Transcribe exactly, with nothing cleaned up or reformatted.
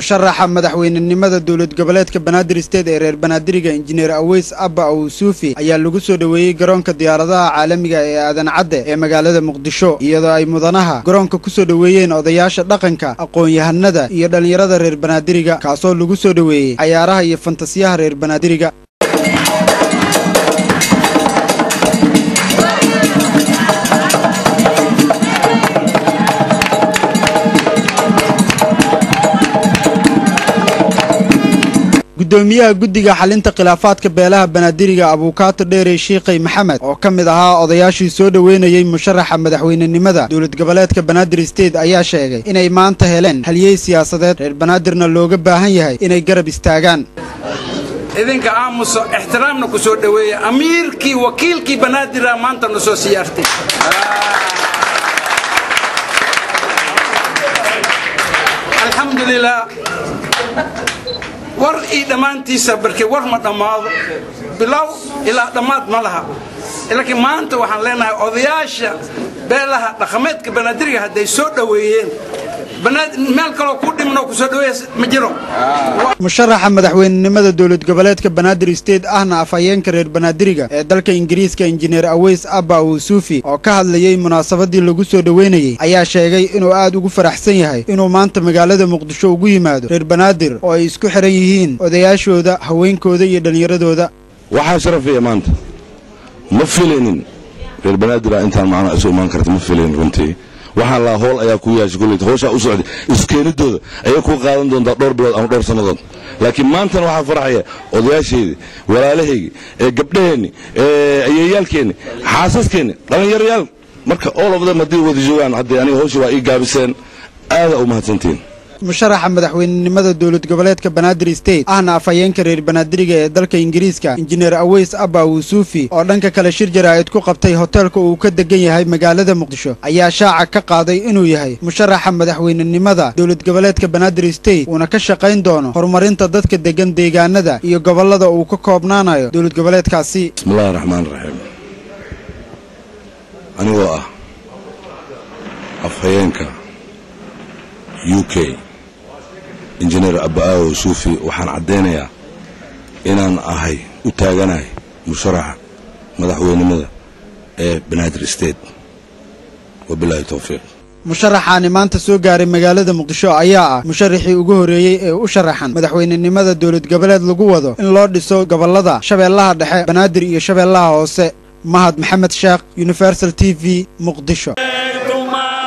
musharaxa madaxweynenimada dawlad goboleedka Banaadir State ee reer Banaadiriga Engineer Aweys Abba Aw Suufi ayaa lagu soo dhaweeyay garoonka diyaaradaha caalamiga ee Aadan Cadde ee magaalada Muqdisho iyadoo ay mudanaha garoonka ku soo dhaweeyeen odayaasha dhaqanka aqoon-yahanada iyo dhalinyarada reer Banaadiriga kaasoo lagu soo dhaweeyay ciyaaraha iyo fantasiyaha reer Banaadiriga. gudoomiyaha guddiga xalinta khilaafaadka beelaha Banaadiriga Abuukaato Dheere Sheekhay Maxamed oo kamid ahaa odayaashii soo dhaweynayay musharaxa madaxweynenimada dawlad goboleedka Banaadir State ayaa sheegay inay maanta heleen haliyey siyaasadeed reer Banaadirna looga baahan yahay inay garab istaagaan. idinka aamuso ixtiraamna ku soo dhaweeya amiirkii wakiilkii Banaadir maanta noo soo siyaartay. alxamdulillah war ii dhamaantiisa barkay war ma dhamaado bilow ilaa dhamaad ma laha laakiin maanta waxaan leenahay odayaasha beelaha dhaqameedka Banaadiriga haday soo dhaweeyeen Banaadir meel kale ku dhimno ku soo dhaweeyay ma jiro. musharaxa madaxweynenimada dawlad goboleedka Banaadir State ahna afayeenka reer Banaadiriga ee dalka Ingiriiska Engineer Aweys Abba Aw Suufi oo ka hadlayay munaasabadii lagu soo dhaweynayay ayaa sheegay inuu aad ugu faraxsan yahay inuu maanta magaalada Muqdisho ugu yimaado reer Banaadir oo ay isku xiran yihiin odayaashooda haweenkooda iyo dhalinyaradooda. waxa sharafaya maanta ma filaynin reer Banaadir intaan macna isu iman karto ma filaynin runtii waxaan la hool ayaa ku yaashay kulli hawsha u socday iskeenidooda ayaa ku qaadan doonta dhowr bilood ama dhowr sanadood laakiin maanta waxa farxaya odayaasheedii walaalahaygi ee gabdhaheeni ee ayayaalkeeni xaasaskeeni dhalinyareyaal marka all of them hadii wada joogaan hadii aniga hawsha waa ii gaabiseen aad u mahadsantiin. musharaxa madaxweynenimada dawlad goboleedka Banaadir State ahna afayeenka reer Banaadiriga ee dalka Ingiriiska Engineer Aweys Abba Aw Suufi oo dhanka kale shir jaraa'id ku qabtay hotelka uu ka degan yahay magaalada Muqdisho ayaa shaaca ka qaaday inuu yahay musharaxa madaxweynenimada dawlad goboleedka Banaadir State una ka shaqayn doono horumarinta dadka degan deegaanada iyo gobolada uu ka koobnaanayo dawlad goboleedkaasi. bismillaahir rahmaanir rahiim anigoo ah afayeenka U K Engineer Abba Aw Suufi waxaan cadeynayaa inaan ahay u taaganahay musharaxa madaxweynenimada ee Banaadir State wabillahi tawfiiq. musharaxaani maanta soo gaaray magaalada Muqdisho ayaa ah musharaxii ugu horeeyay ee u sharaxan madaxweynenimada dawlad goboleed lagu wado in loo dhiso gobolada Shabeellaha Dhexe Banaadir iyo Shabeellaha Hoose. Mahad Maxamed Sheekh Universal T V Muqdisho.